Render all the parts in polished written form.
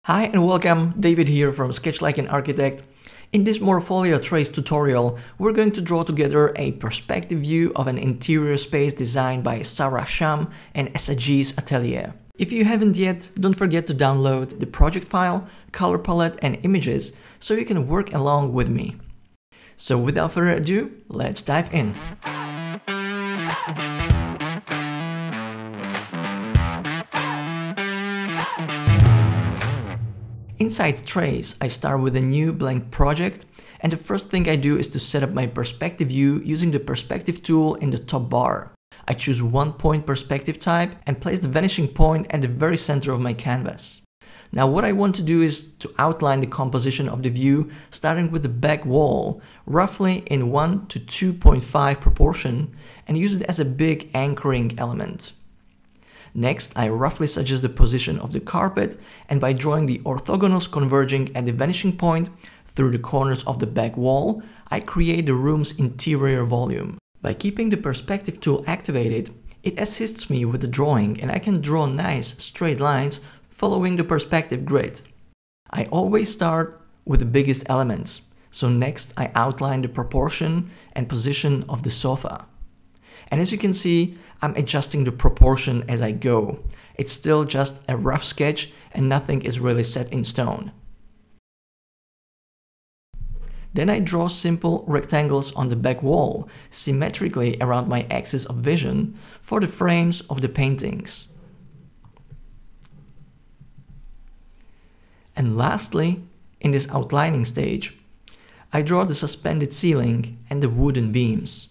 Hi and welcome, David here from Sketch Like an Architect. In this Morpholia Trace tutorial, we're going to draw together a perspective view of an interior space designed by Sarah Sham and Essaygees Atelier. If you haven't yet, don't forget to download the project file, color palette and images so you can work along with me. So without further ado, let's dive in. Inside Trace, I start with a new blank project, and the first thing I do is to set up my perspective view using the perspective tool in the top bar. I choose one point perspective type and place the vanishing point at the very center of my canvas. Now what I want to do is to outline the composition of the view, starting with the back wall, roughly in 1 to 2.5 proportion, and use it as a big anchoring element. Next, I roughly suggest the position of the carpet, and by drawing the orthogonals converging at the vanishing point through the corners of the back wall, I create the room's interior volume. By keeping the perspective tool activated, it assists me with the drawing and I can draw nice straight lines following the perspective grid. I always start with the biggest elements, so next I outline the proportion and position of the sofa. And as you can see, I'm adjusting the proportion as I go. It's still just a rough sketch and nothing is really set in stone. Then I draw simple rectangles on the back wall, symmetrically around my axis of vision for the frames of the paintings. And lastly, in this outlining stage, I draw the suspended ceiling and the wooden beams.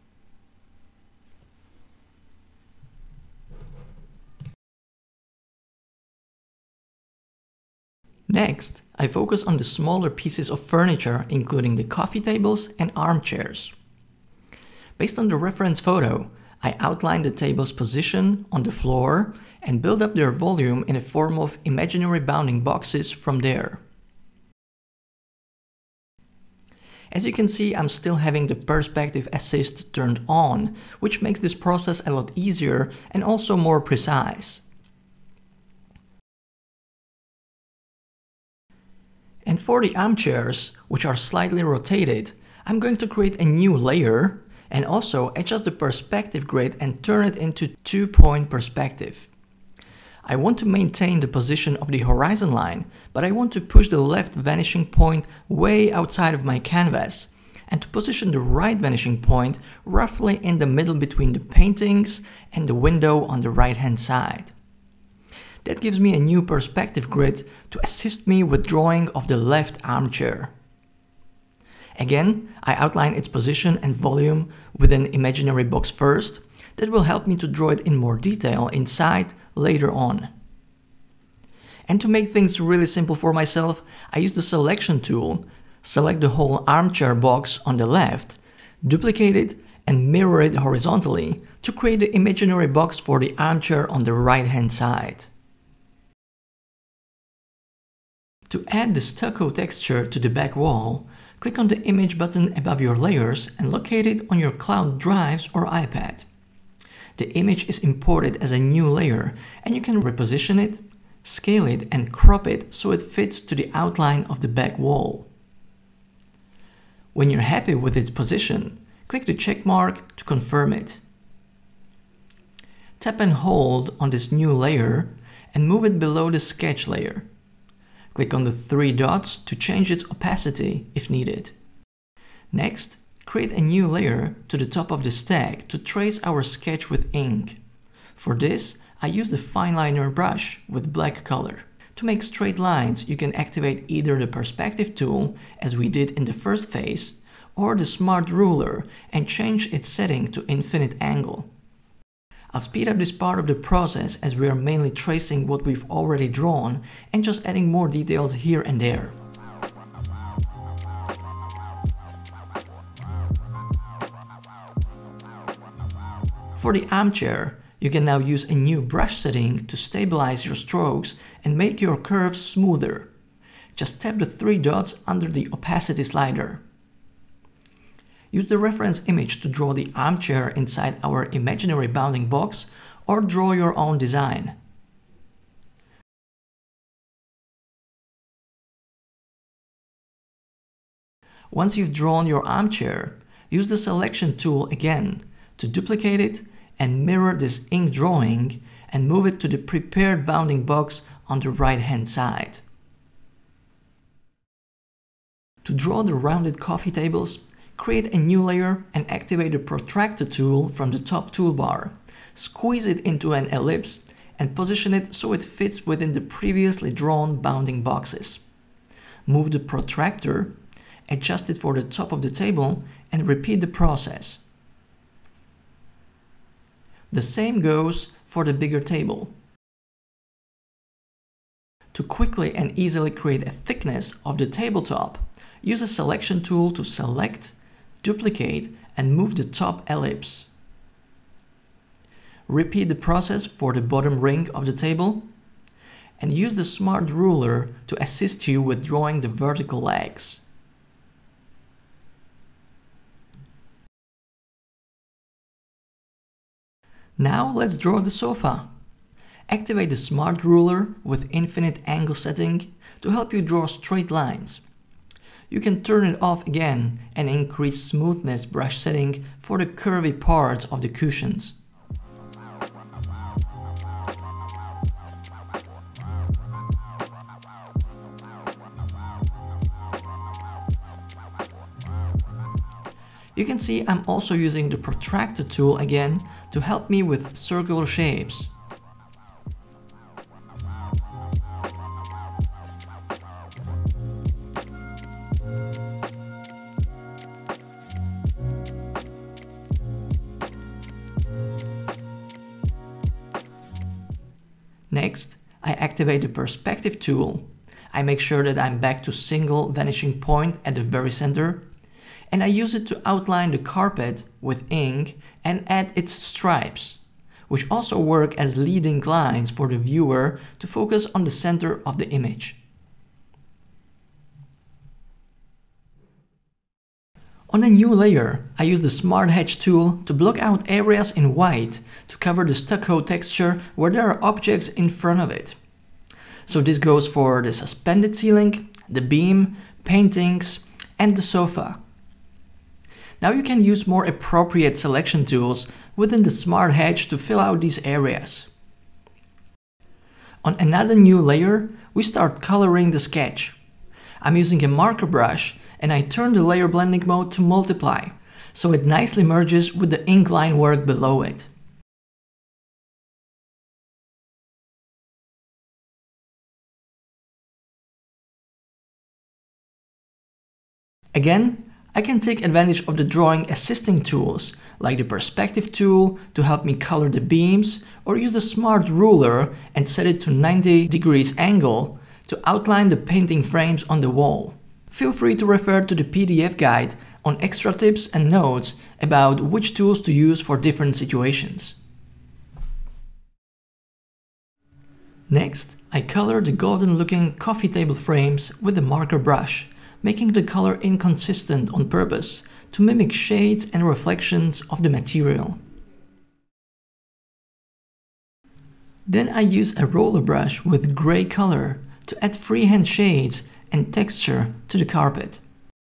Next, I focus on the smaller pieces of furniture, including the coffee tables and armchairs. Based on the reference photo, I outline the table's position on the floor and build up their volume in a form of imaginary bounding boxes from there. As you can see, I'm still having the perspective assist turned on, which makes this process a lot easier and also more precise. And for the armchairs, which are slightly rotated, I'm going to create a new layer and also adjust the perspective grid and turn it into 2-point perspective. I want to maintain the position of the horizon line, but I want to push the left vanishing point way outside of my canvas and to position the right vanishing point roughly in the middle between the paintings and the window on the right hand side. That gives me a new perspective grid to assist me with drawing of the left armchair. Again, I outline its position and volume with an imaginary box first. That will help me to draw it in more detail inside later on. And to make things really simple for myself, I use the selection tool, select the whole armchair box on the left, duplicate it and mirror it horizontally to create the imaginary box for the armchair on the right hand side. To add the stucco texture to the back wall, click on the image button above your layers and locate it on your cloud drives or iPad. The image is imported as a new layer and you can reposition it, scale it and crop it so it fits to the outline of the back wall. When you're happy with its position, click the check mark to confirm it. Tap and hold on this new layer and move it below the sketch layer. Click on the 3 dots to change its opacity if needed. Next, create a new layer to the top of the stack to trace our sketch with ink. For this, I use the fineliner brush with black color. To make straight lines, you can activate either the perspective tool, as we did in the first phase, or the smart ruler and change its setting to infinite angle. I'll speed up this part of the process as we are mainly tracing what we've already drawn and just adding more details here and there. For the armchair, you can now use a new brush setting to stabilize your strokes and make your curves smoother. Just tap the 3 dots under the opacity slider. Use the reference image to draw the armchair inside our imaginary bounding box or draw your own design. Once you've drawn your armchair, use the selection tool again to duplicate it and mirror this ink drawing and move it to the prepared bounding box on the right hand side. To draw the rounded coffee tables, create a new layer and activate the protractor tool from the top toolbar. Squeeze it into an ellipse and position it so it fits within the previously drawn bounding boxes. Move the protractor, adjust it for the top of the table, and repeat the process. The same goes for the bigger table. To quickly and easily create a thickness of the tabletop, use a selection tool to select, duplicate, and move the top ellipse. Repeat the process for the bottom ring of the table, and use the smart ruler to assist you with drawing the vertical legs. Now let's draw the sofa. Activate the smart ruler with infinite angle setting to help you draw straight lines. You can turn it off again and increase smoothness brush setting for the curvy parts of the cushions. You can see I'm also using the protractor tool again to help me with circular shapes. Next, I activate the perspective tool. I make sure that I'm back to single vanishing point at the very center, and I use it to outline the carpet with ink and add its stripes, which also work as leading lines for the viewer to focus on the center of the image. On a new layer, I use the Smart Hatch tool to block out areas in white to cover the stucco texture where there are objects in front of it. So this goes for the suspended ceiling, the beam, paintings, and the sofa. Now you can use more appropriate selection tools within the Smart Hatch to fill out these areas. On another new layer, we start coloring the sketch. I'm using a marker brush and I turn the layer blending mode to multiply, so it nicely merges with the ink line work below it. Again, I can take advantage of the drawing assisting tools like the perspective tool to help me color the beams, or use the smart ruler and set it to 90 degrees angle to outline the painting frames on the wall. Feel free to refer to the PDF guide on extra tips and notes about which tools to use for different situations. Next, I color the golden looking coffee table frames with the marker brush, making the color inconsistent on purpose to mimic shades and reflections of the material. Then I use a roller brush with gray color to add freehand shades and texture to the carpet.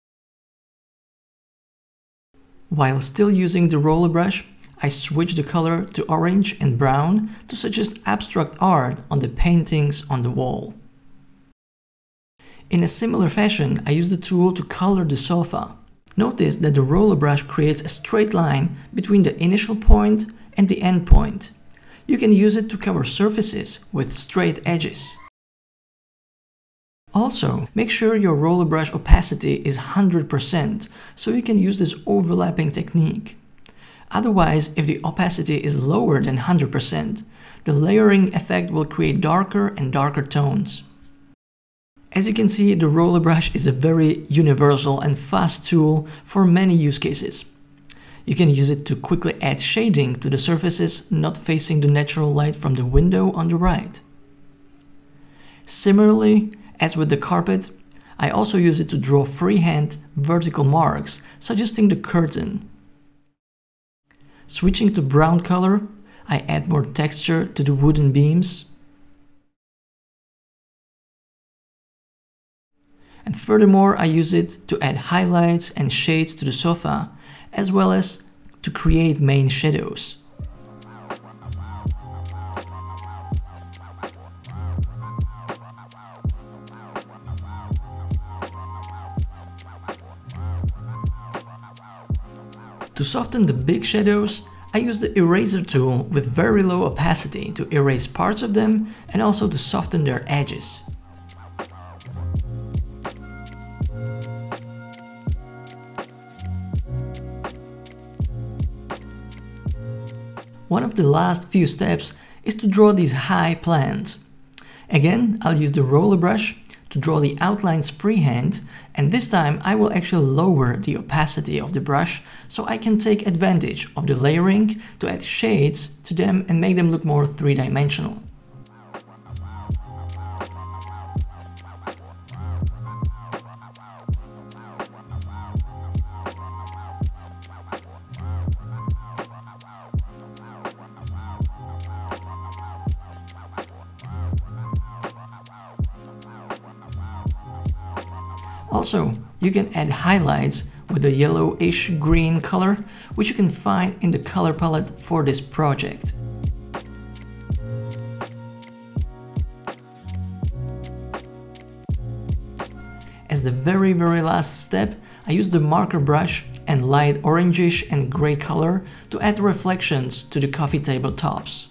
While still using the roller brush, I switch the color to orange and brown to suggest abstract art on the paintings on the wall. In a similar fashion, I use the tool to color the sofa. Notice that the roller brush creates a straight line between the initial point and the end point. You can use it to cover surfaces with straight edges. Also, make sure your roller brush opacity is 100% so you can use this overlapping technique. Otherwise, if the opacity is lower than 100%, the layering effect will create darker and darker tones. As you can see, the roller brush is a very universal and fast tool for many use cases. You can use it to quickly add shading to the surfaces not facing the natural light from the window on the right. Similarly, as with the carpet, I also use it to draw freehand vertical marks, suggesting the curtain. Switching to brown color, I add more texture to the wooden beams. And furthermore, I use it to add highlights and shades to the sofa, as well as to create main shadows. To soften the big shadows, I use the eraser tool with very low opacity to erase parts of them and also to soften their edges. One of the last few steps is to draw these high plants. Again, I'll use the roller brush to draw the outlines freehand, and this time I will actually lower the opacity of the brush so I can take advantage of the layering to add shades to them and make them look more three-dimensional. Also, you can add highlights with a yellowish green color, which you can find in the color palette for this project. As the very last step, I use the marker brush and light orangish and gray color to add reflections to the coffee table tops.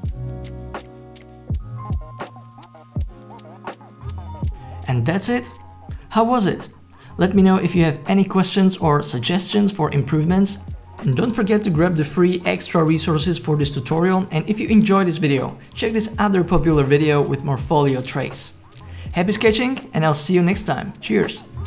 And that's it. How was it? Let me know if you have any questions or suggestions for improvements. And don't forget to grab the free extra resources for this tutorial. And if you enjoyed this video, check this other popular video with Morpholio trace. Happy sketching, and I'll see you next time. Cheers!